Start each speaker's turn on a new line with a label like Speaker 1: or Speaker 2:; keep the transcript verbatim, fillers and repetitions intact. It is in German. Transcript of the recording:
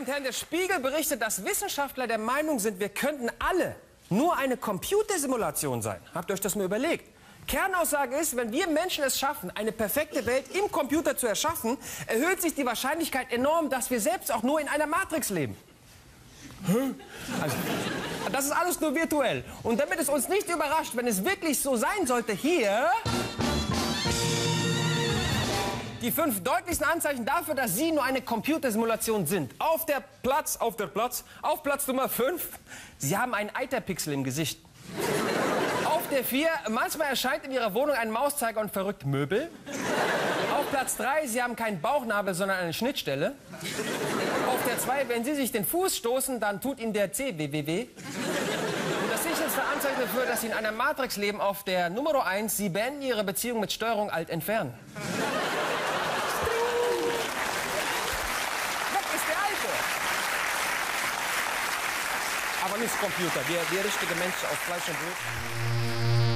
Speaker 1: und Herren, der Spiegel berichtet, dass Wissenschaftler der Meinung sind, wir könnten alle nur eine Computersimulation sein. Habt ihr euch das mal überlegt? Kernaussage ist, wenn wir Menschen es schaffen, eine perfekte Welt im Computer zu erschaffen, erhöht sich die Wahrscheinlichkeit enorm, dass wir selbst auch nur in einer Matrix leben. Also, das ist alles nur virtuell. Und damit es uns nicht überrascht, wenn es wirklich so sein sollte, hier die fünf deutlichsten Anzeichen dafür, dass Sie nur eine Computersimulation sind. Auf der Platz, auf der Platz, auf Platz Nummer fünf, Sie haben einen Eiterpixel im Gesicht. Auf der vier, manchmal erscheint in Ihrer Wohnung ein Mauszeiger und verrückt Möbel. Auf Platz drei, Sie haben keinen Bauchnabel, sondern eine Schnittstelle. Auf der zwei, wenn Sie sich den Fuß stoßen, dann tut Ihnen der C W W weh. Und das sicherste Anzeichen dafür, dass Sie in einer Matrix leben, auf der Nummer eins, Sie beenden Ihre Beziehung mit Steuerung Alt entfernen. Weg ist der Alte. Aber nicht Computer, wir, wir richtige Menschen aus Fleisch und Blut.